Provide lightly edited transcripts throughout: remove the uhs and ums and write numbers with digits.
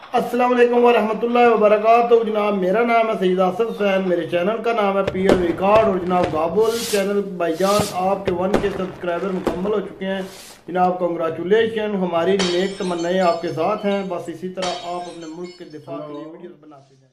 अस्सलाम वालेकुम वरहमतुल्लाहि वबरकातुहू। जनाब मेरा नाम है सईद आसिफ हुसैन, मेरे चैनल का नाम है पीएल रिकॉर्ड। और जनाब गाबुल चैनल भाईजान आपके 1K सब्सक्राइबर मुकम्मल हो चुके हैं। जनाब कंग्रेचुलेशन, हमारी नेक तमन्नाएं आपके साथ हैं। बस इसी तरह आप अपने मुल्क के दिफा के लिए वीडियोस बनाते जाएं।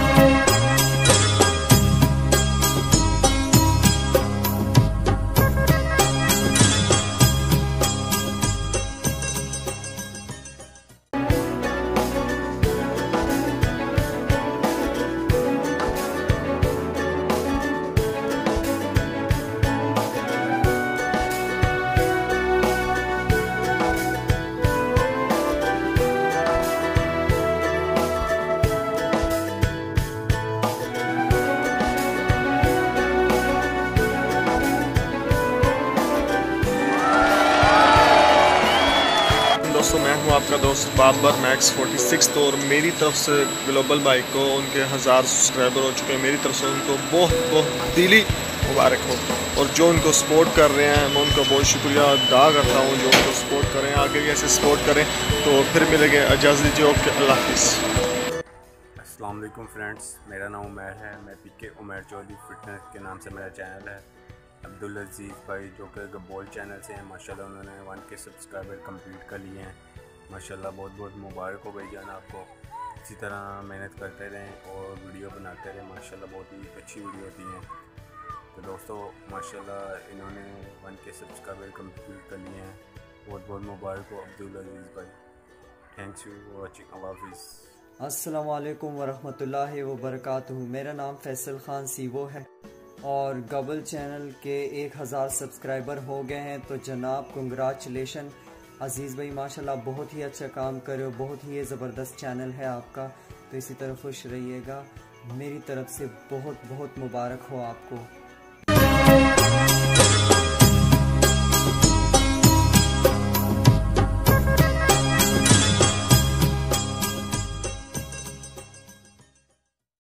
दोस्तों मैं हूं आपका दोस्त बाबर मैक्स 46। और मेरी तरफ से ग्लोबल भाई को उनके 1000 सब्सक्राइबर हो चुके हैं। मेरी तरफ से उनको बहुत बहुत दिली मुबारक हो। और जो उनको सपोर्ट कर रहे हैं मैं उनको बहुत शुक्रिया अदा करता हूं। जो उनको सपोर्ट करें, आगे भी ऐसे सपोर्ट करें। तो फिर मिलेंगे, इजाज़त दीजिए, ओके, अल्लाह हाफिज़। अस्सलाम वालेकुम फ्रेंड्स, मेरा नाम उमैर है। मैं पीके उमैर चौधरी फिटनेस के नाम से मेरा चैनल है। अब्दुल अजीज़ भाई जो कि गबोल चैनल से हैं, माशाल्लाह उन्होंने 1K सब्सक्राइबर कंप्लीट कर लिए हैं। माशाल्लाह बहुत बहुत मुबारक हो भाईजान आपको। इसी तरह मेहनत करते रहें और वीडियो बनाते रहें। माशाल्लाह बहुत ही अच्छी वीडियो होती हैं। तो दोस्तों माशाल्लाह इन्होंने 1K सब्सक्राइबर कंप्लीट कर लिए हैं। बहुत बहुत मुबारक हो अब्दुल अजीज़ भाई। Thanks you for watching. अल्लाह हाफिज़। अस्सलाम वालेकुम वरहमतुल्लाहि वबरकातुहू। मेरा नाम फैसल खान सीवो है और गबल चैनल के 1000 सब्सक्राइबर हो गए हैं। तो जनाब कंग्रेचुलेशन अज़ीज़ भाई, माशाल्लाह बहुत ही अच्छा काम कर रहे हो। बहुत ही ज़बरदस्त चैनल है आपका। तो इसी तरह खुश रहिएगा। मेरी तरफ से बहुत बहुत मुबारक हो आपको।